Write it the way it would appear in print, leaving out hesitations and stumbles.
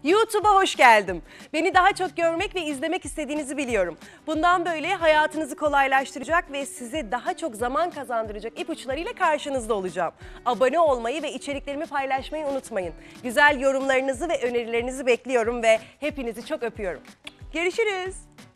YouTube'a hoş geldim. Beni daha çok görmek ve izlemek istediğinizi biliyorum. Bundan böyle hayatınızı kolaylaştıracak ve size daha çok zaman kazandıracak ipuçlarıyla karşınızda olacağım. Abone olmayı ve içeriklerimi paylaşmayı unutmayın. Güzel yorumlarınızı ve önerilerinizi bekliyorum ve hepinizi çok öpüyorum. Görüşürüz.